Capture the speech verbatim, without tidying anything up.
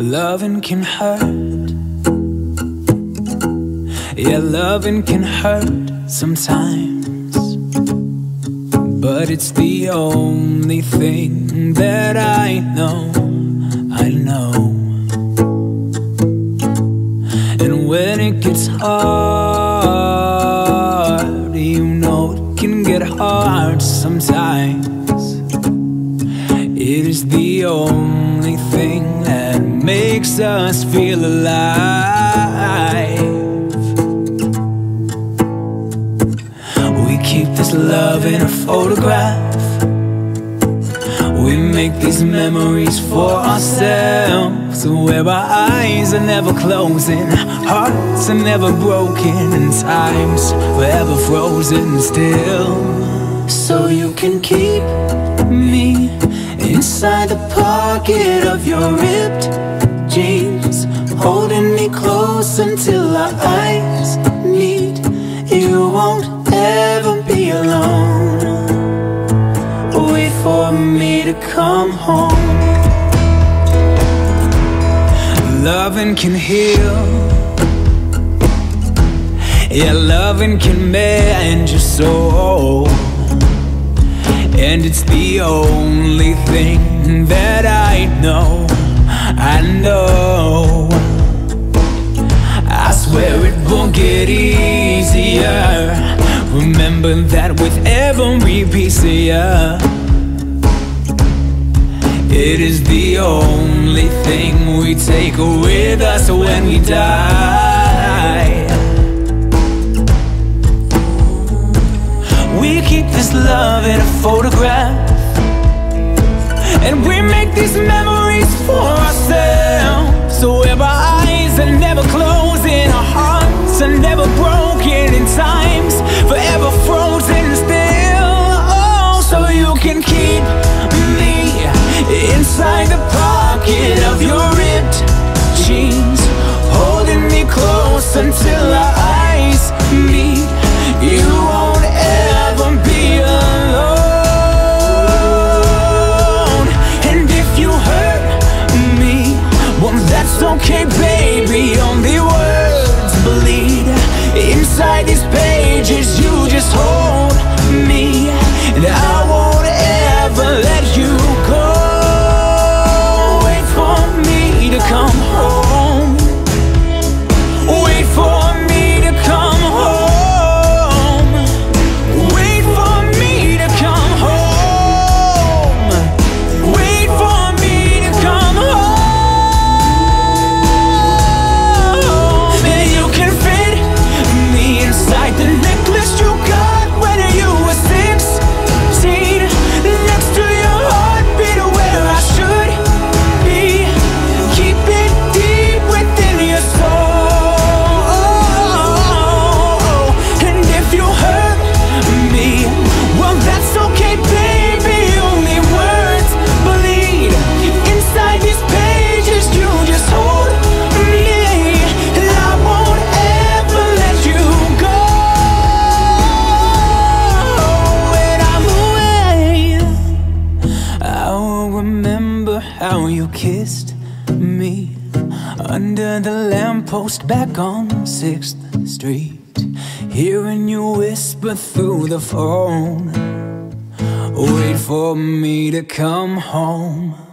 Loving can hurt. Yeah, loving can hurt sometimes, but it's the only thing that I know, I know. And when it gets hard, you know it can get hard sometimes. It is the only thing that makes us feel alive. We keep this love in a photograph. We make these memories for ourselves, where our eyes are never closing, hearts are never broken, and time's forever frozen still. So you can keep me inside the pocket of your ripped jeans, holding me close until our eyes meet. You won't ever be alone. Wait for me to come home. Loving can heal. Yeah, loving can mend your soul. And it's the only thing that I know, I know. I swear it won't get easier. Remember that with every piece of you. It is the only thing we take with us when we die. We keep this love in a photograph, and we make these memories for ourselves, so where our eyes are never closing, our hearts are never broken, and time's forever frozen still. Oh, so you can keep me inside the pocket of your ripped jeans, holding me close until our eyes meet. You won't ever be alone. And if you hurt me, well, that's okay, baby. Only words bleed inside these pages. You just hold me, and I won't ever let you go. Wait for me to come home. Wait for me to come home. Wait for me to come home. Wait for me to come home. And you can fit me inside the necklace you got when you were sixteen, next to your heartbeat, where I should be. Keep it deep within your soul. And if you hurt me, well, that's okay, baby. Only words bleed inside these pages. You just hold me, and I won't ever let you go. When I'm away, I will remember how you kissed me under the lamppost back on sixth street, hearing you whisper through the phone, wait for me to come home.